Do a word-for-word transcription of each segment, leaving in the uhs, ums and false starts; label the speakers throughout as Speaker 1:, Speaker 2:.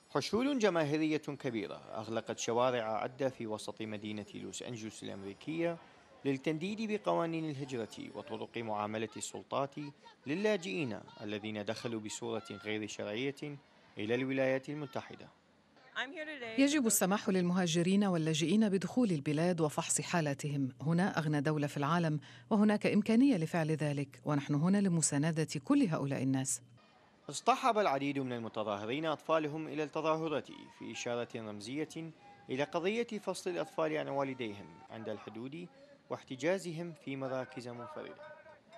Speaker 1: حشود جماهيرية كبيرة أغلقت شوارع عدة في وسط مدينة لوس أنجلوس الأمريكية للتنديد بقوانين الهجرة وطرق معاملة السلطات للاجئين الذين دخلوا بصورة غير شرعية إلى الولايات المتحدة.
Speaker 2: يجب السماح للمهاجرين واللاجئين بدخول البلاد وفحص حالاتهم. هنا أغنى دولة في العالم وهناك إمكانية لفعل ذلك، ونحن هنا لمساندة كل هؤلاء الناس.
Speaker 1: اصطحب العديد من المتظاهرين أطفالهم إلى التظاهرة في إشارة رمزية إلى قضية فصل الأطفال عن والديهم عند الحدود واحتجازهم في مراكز منفردة.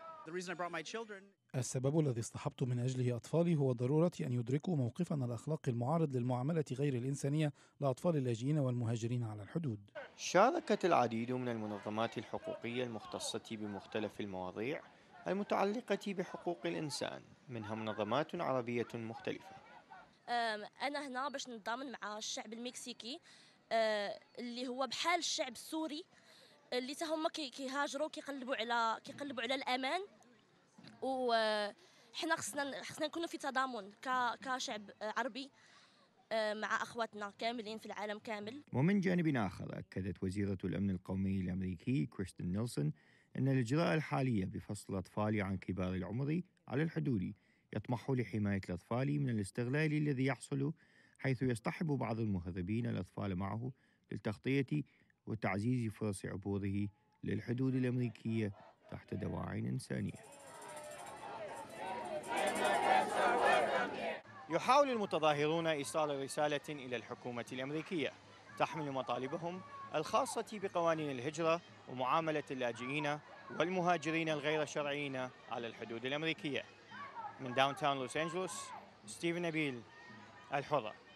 Speaker 3: السبب الذي اصطحبت من أجله أطفالي هو ضرورة أن يدركوا موقفنا الأخلاقي المعارض للمعاملة غير الإنسانية لأطفال اللاجئين والمهاجرين على الحدود.
Speaker 1: شاركت العديد من المنظمات الحقوقية المختصة بمختلف المواضيع المتعلقة بحقوق الإنسان، منها منظمات عربية مختلفة.
Speaker 4: أنا هنا باش نتضامن مع الشعب المكسيكي أه، اللي هو بحال الشعب السوري اللي تهم كيهاجروا كيقلبوا على كيقلبوا على الأمان، وحنا خصنا خصنا نكونوا في تضامن كشعب عربي مع أخواتنا كاملين في العالم كامل.
Speaker 1: ومن جانب آخر أكدت وزيرة الأمن القومي الأمريكي كريستين نيلسون أن الإجراء الحالي بفصل الأطفال عن كبار العمر على الحدود يطمح لحماية الأطفال من الاستغلال الذي يحصل، حيث يصطحب بعض المهربين الأطفال معه للتغطية وتعزيز فرص عبوره للحدود الأمريكية تحت دواعٍ إنسانية. يحاول المتظاهرون إيصال رسالة إلى الحكومة الأمريكية تحمل مطالبهم الخاصة بقوانين الهجرة ومعاملة اللاجئين والمهاجرين الغير شرعيين على الحدود الأمريكية. من داون تاون لوس أنجلوس، ستيفن نبيل، الحرة.